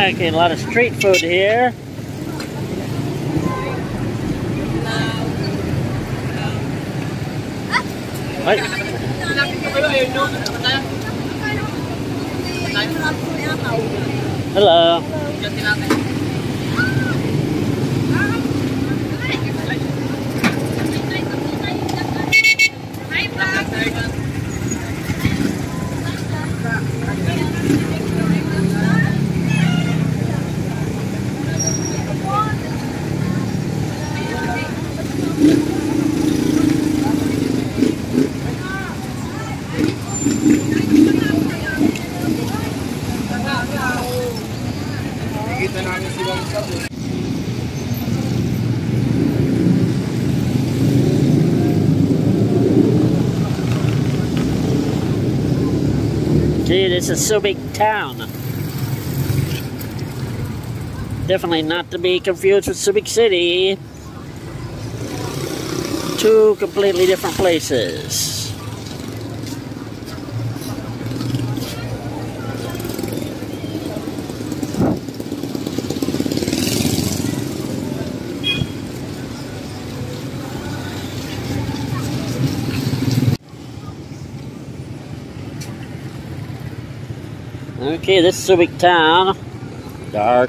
Okay, a lot of street food here. What? Hello. Gee, this is Subic town. Definitely not to be confused with Subic City. Two completely different places. Okay, this is Subic town. Dark.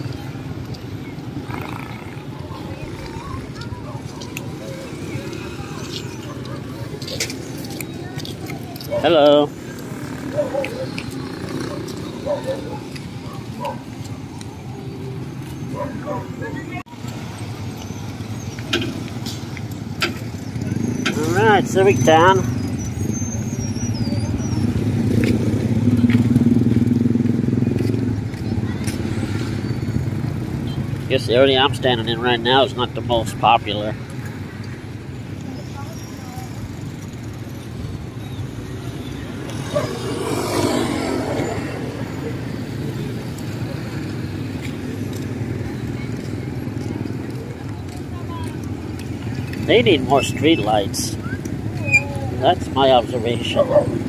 Hello. Alright, Subic town. I guess the area I'm standing in right now is not the most popular. They need more street lights. That's my observation.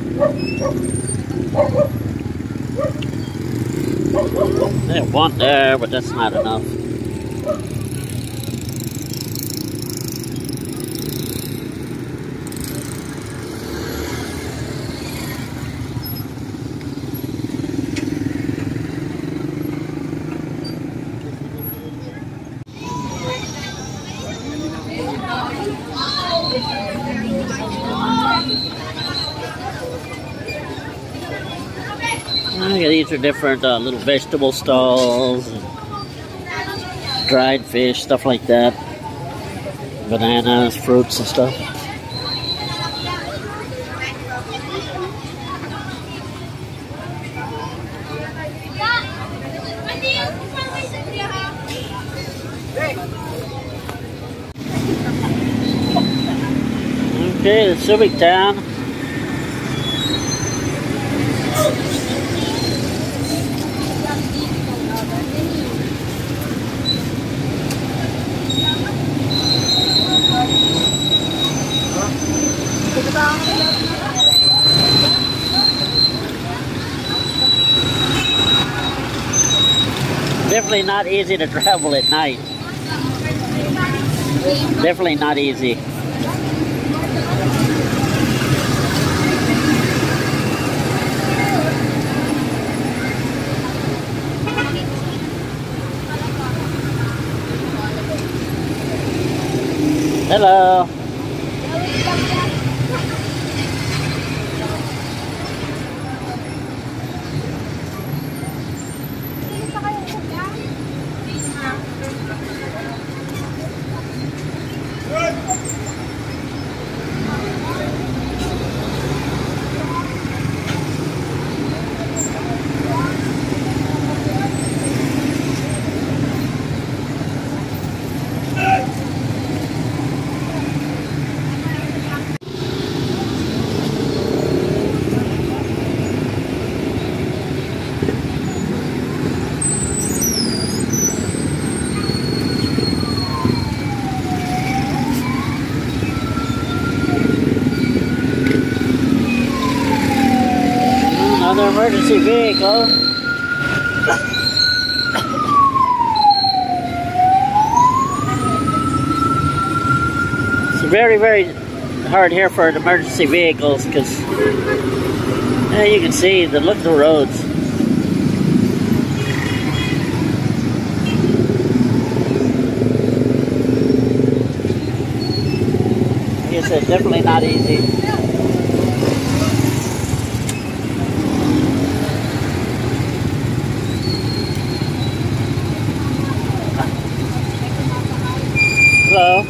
There's one there, but that's not enough. These are different little vegetable stalls, and dried fish, stuff like that. Bananas, fruits and stuff. Okay, the Subic town. Definitely not easy to travel at night. Definitely not easy. Hello. Another emergency vehicle. very, very hard here for emergency vehicles because you can see the look of the roads. Like I said, definitely not easy. Hello.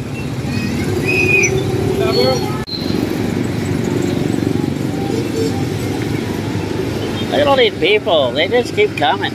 They don't need people, they just keep coming.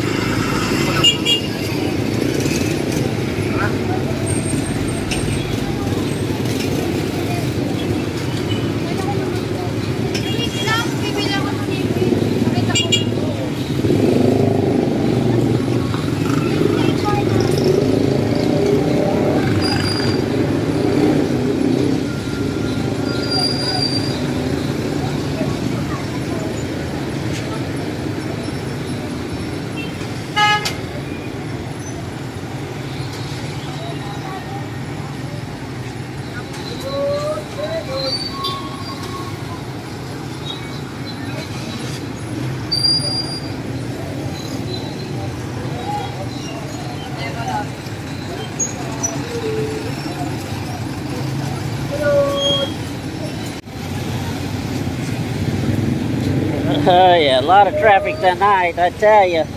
Oh yeah, a lot of traffic tonight, I tell you.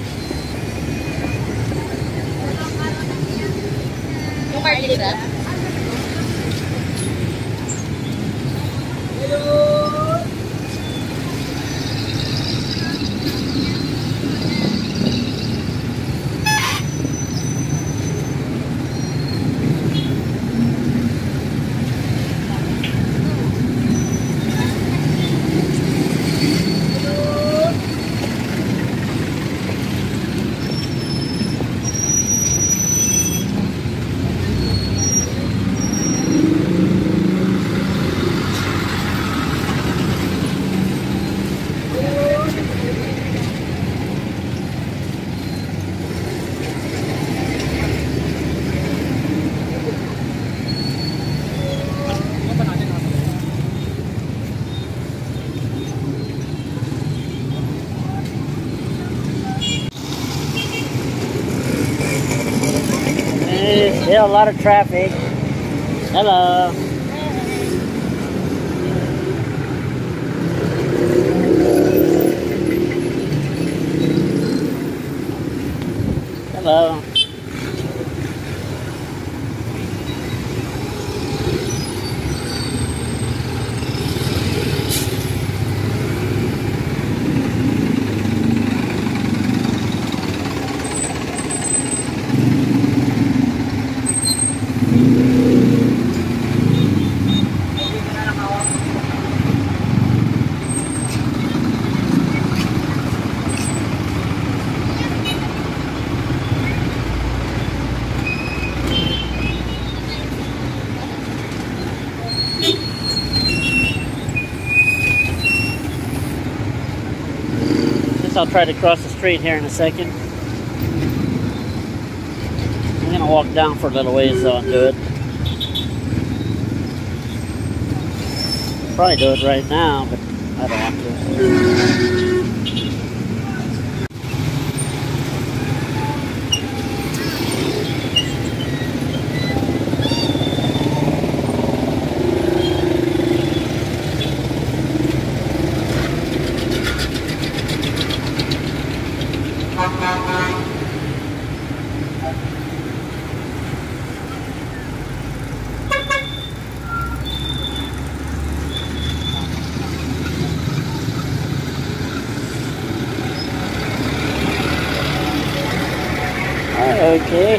Still a lot of traffic. Hello. Hello. I'll try to cross the street here in a second. I'm gonna walk down for a little ways though and do it. Probably do it right now, but I don't want to. Okay.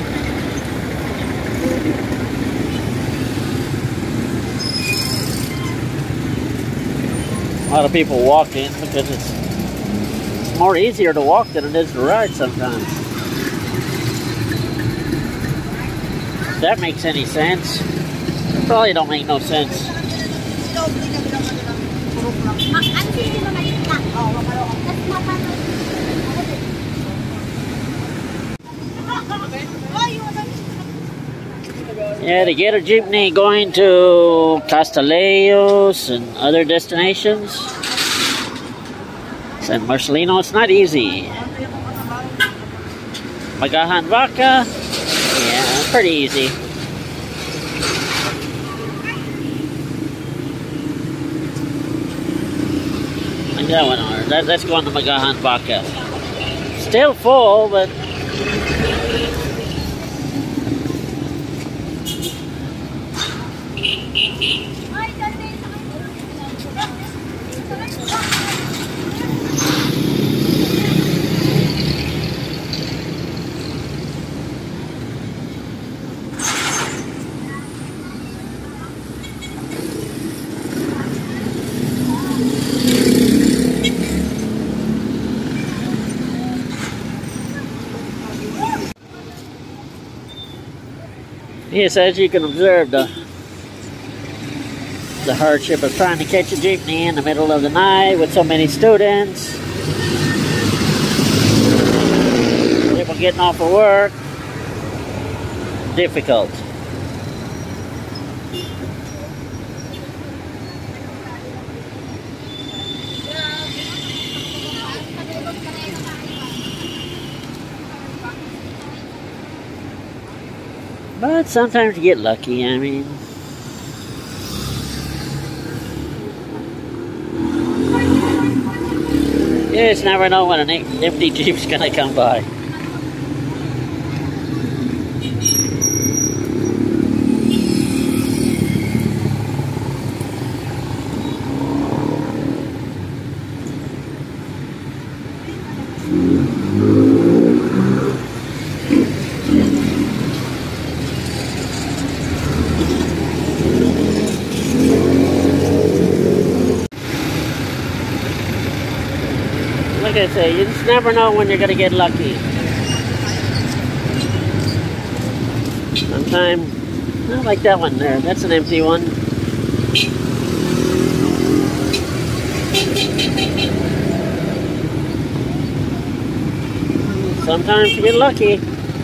A lot of people walking because it's more easier to walk than it is to ride sometimes. If that makes any sense. It probably don't make no sense. Yeah, to get a jeepney going to Castellos and other destinations. San Marcelino, it's not easy. Magahan Vaca, yeah, pretty easy. Like that one, or that's going to Magahan Vaca. Still full, but yes, as you can observe, the hardship of trying to catch a jeepney in the middle of the night with so many students. People getting off of work. Difficult. But sometimes you get lucky, I mean. You just never know when an empty Jeep's gonna come by. Like I say, you just never know when you're gonna get lucky. Sometimes, not like that one there. That's an empty one. Sometimes you get lucky.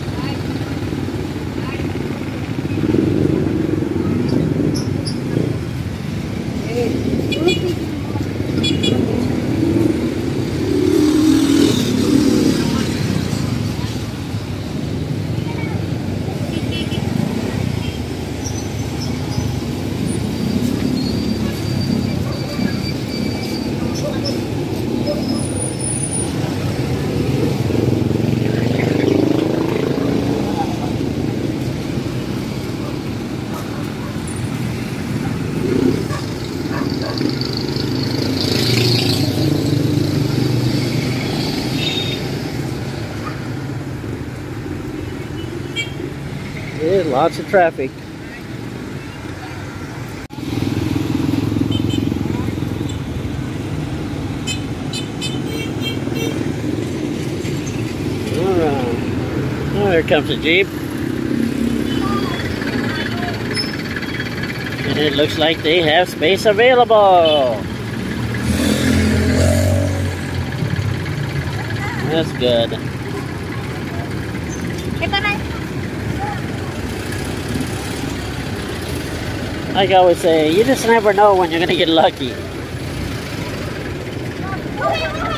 Yeah, lots of traffic. Alright. Oh, here comes a Jeep. And it looks like they have space available. That's good. Like I always say, you just never know when you're gonna get lucky.